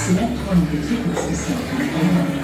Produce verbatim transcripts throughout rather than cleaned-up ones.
Select one of the tickets to stop on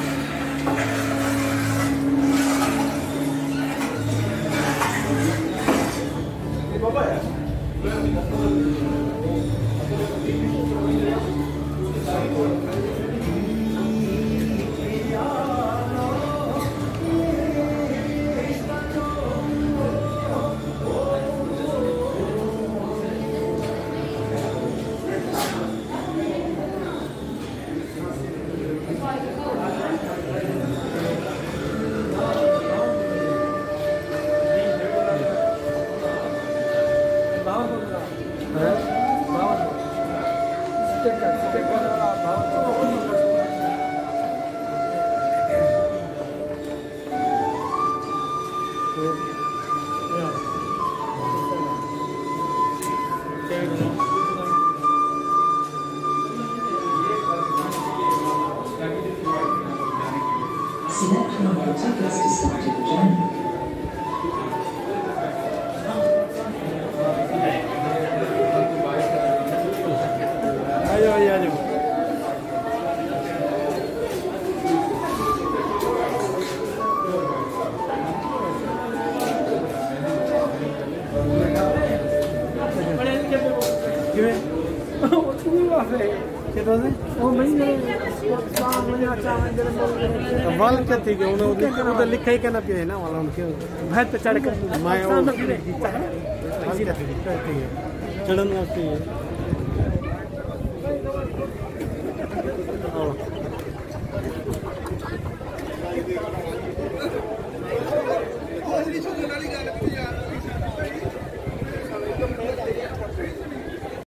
Select one of the tickets to start the journey. आयो आयो आयो वाल क्या थी उन्होंने लिखा ही कहना पिया है ना वाला उनके भैंस पे चढ़ कर मैं चढ़न वास्ते है